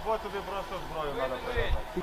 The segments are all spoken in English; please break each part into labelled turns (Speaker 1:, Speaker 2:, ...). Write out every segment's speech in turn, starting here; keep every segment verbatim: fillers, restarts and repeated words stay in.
Speaker 1: От тобі просто зброю треба передати.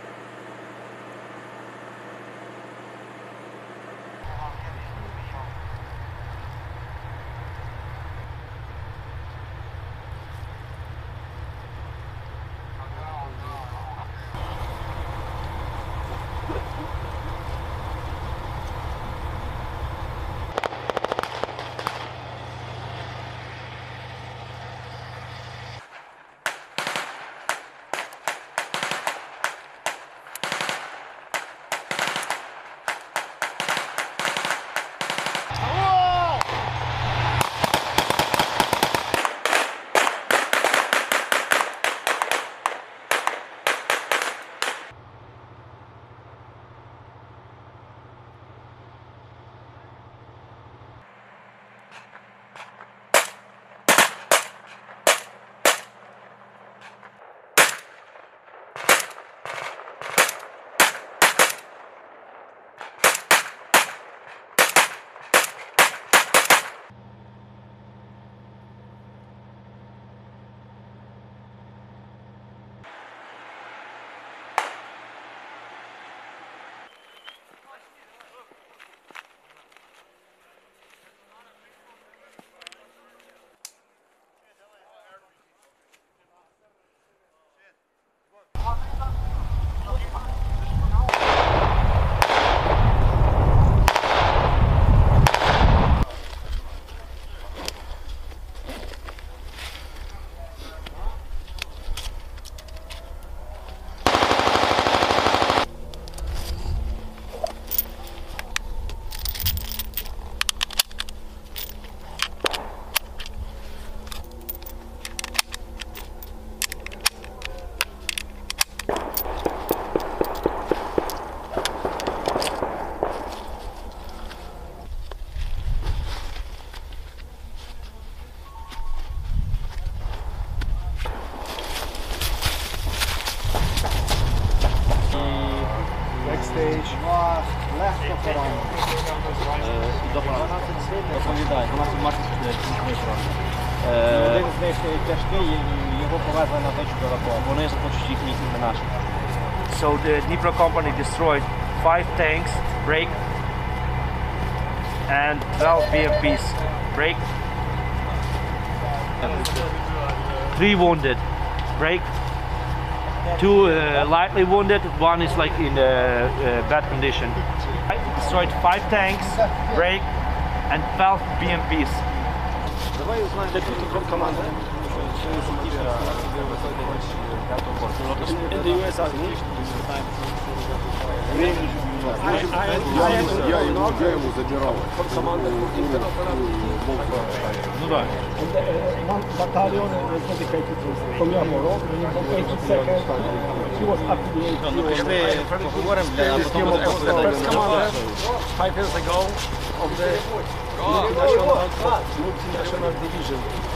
Speaker 2: Легко поранено. Доповідає, дванадцять маршрутів один з них тяжкий, його повезли на точку аеропорту. Вони хочуть їх місце наші.
Speaker 3: So the Dnipro company destroyed five tanks, break, and twelve B M Ps, break. Three wounded, break. Two uh, lightly wounded, one is like in uh, uh, bad condition. Destroyed five tanks, break, and twelve B M Ps.
Speaker 2: Давай узнаем, де тут команда. In the U S Army.
Speaker 4: Я ему забирал.
Speaker 3: Ну да.
Speaker 5: One battalion was dedicated to Tommie. eighty-second, he was affiliated.
Speaker 2: Ну, пішли, поговоримо, а потім буде.
Speaker 5: Five years ago of the multinational, multinational division.